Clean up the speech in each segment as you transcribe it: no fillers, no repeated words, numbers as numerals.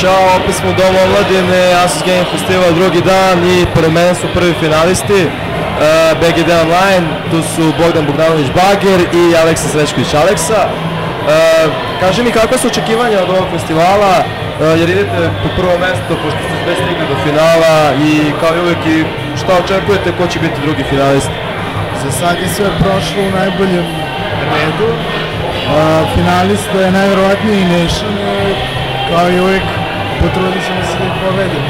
Ćao, opet smo u Domu omladine, Asus Gaming Festival drugi dan i pored mene su prvi finalisti BGD Online, tu su Bogdan Bogdanović Bager i Aleksa Srećković Aleksa. Kaži mi kakve su očekivanja od ovog festivala, jer idete po prvo mesto pošto ste sve stigli do finala i kao i uvijek šta očekujete, ko će biti drugi finalist? Za sad je sve prošlo u najboljem redu. Finalista je najvjerovatniji Nation, kao i uvijek potrudit ćemo se da ih povedemo.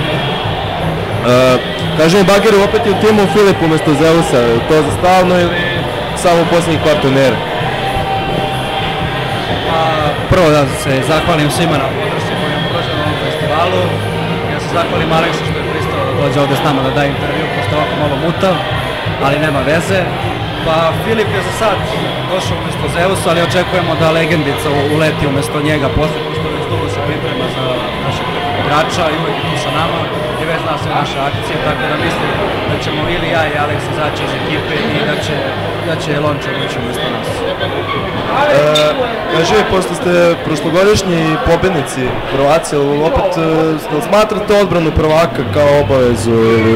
Kaži mi Bageru, opet je u timu Filip umjesto Zeusa, to za stalno ili samo u posljednjih par turnira? Prvo da se zahvalim svima na podršci koju nam pruža na ovom festivalu. Ja se zahvalim Aleksu što je pristao da dođe ovdje s nama da daje intervju, pošto je ovako malo mutav, ali nema veze. Pa Filip je za sad došao umjesto Zeusa, ali očekujemo da legendica uleti umjesto njega poslije, pošto već dugo se priprema za našeg igrača i uvijek je tu sa nama i već zna sve naše akcije, tako da mislim da ćemo ili ja i Aleks izaći iz ekipe i da će Lončar ući umjesto nas. Kaži, pošto ste prošlogodišnji pobjednici prvaci, opet smatrate odbranu prvaka kao obavezu ili?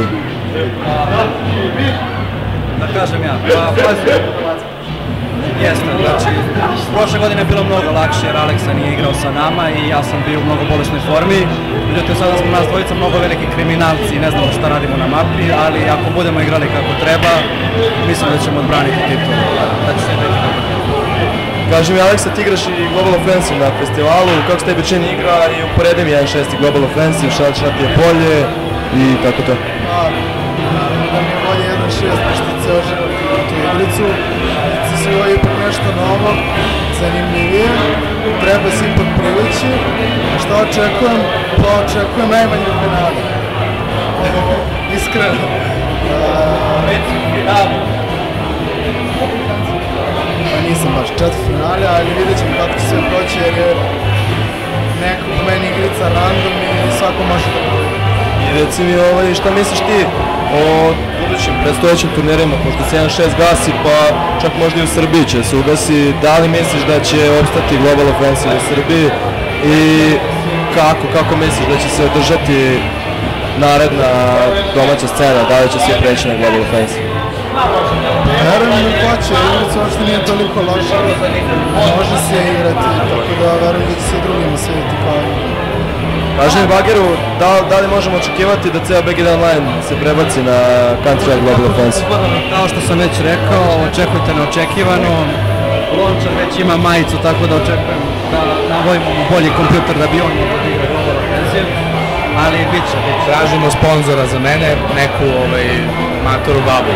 Da kažem ja, jeste, znači, prošle godine je bilo mnogo lakše jer Aleksa nije igrao sa nama i ja sam bio u mnogo bolesnoj formi, međutim sada smo nas dvojica mnogo veliki kriminalci i ne znamo šta radimo na mapi, ali ako budemo igrali kako treba, mislim da ćemo odbraniti titul, da će sve biti kako treba. Kaži mi Aleksa, ti igraš i Global Offensive na festivalu, kako se tebi čini igra i uporedi mi 1.6 Global Offensive, šta ti je bolje i tako to? Da mi je bolje 1.6, pošto ceo život igram tu igricu. Sve je ipak nešto novo, zanimljivije, treba se ipak privući. Šta očekujem? Pa očekujem najmanje u finalu. Iskreno. Pa nisam baš četvrtfinale, ali vidjet ćemo kako će sve proći jer je neko po meni igrica random i svako može da bude. I reci mi šta misliš ti o budućim predstojećim turnirima, pošto se 1.6 gasi pa čak možda i u Srbiji će se ugasi, da li misliš da će opstati Global Offensive u Srbiji i kako misliš da će se održati naredna domaća scena, da li će se preći na Global Offensive? Verujem da hoće, igrica uopšte nije toliko loša, može se igrati, tako da verujem da će se drugima svidjeti kao i. Kaži mi Bageru, da li možemo očekivati da ceo BGD Online se prebaci na Country Global Offensive? Kao što sam već rekao, očekujte neočekivano. Lončar već ima majicu, tako da očekujem da nabavimo bolji kompjuter da bi on mogao da igra Global Offensive, ali bit će. Tražimo sponzora za mene, neku matoru babu.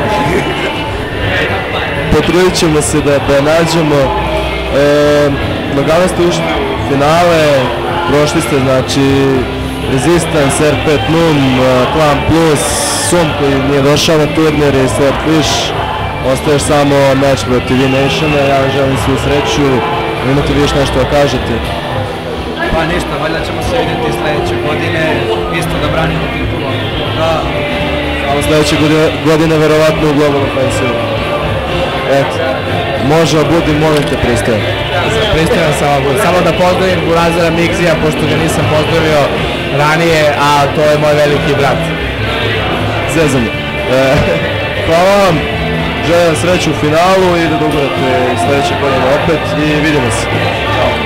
Potrudit ćemo se da nađemo. Nogave ste ušli u finale, prošli ste znači Resistance, R5 Num, Clan Plus, Sum koji nije došao na turnir i Swordfish. Ostaješ samo meč protiv V-Nationa, ja vam želim svu sreću, imate vi još nešto da kažete? Pa ništa, valjda ćemo se vidjeti sljedeće godine, isto da branimo titulu. Samo sljedeće godine verovatno u Global Offensive. Eto, može budi, molim te, pristajem. Pristajem samo da pozdravim Burazera Mixija, pošto ga nisam pozdravio ranije, a to je moj veliki brat. Zezanje. Hvala vam, želim sreću u finalu i da dogurate sljedeće godine opet i vidimo se.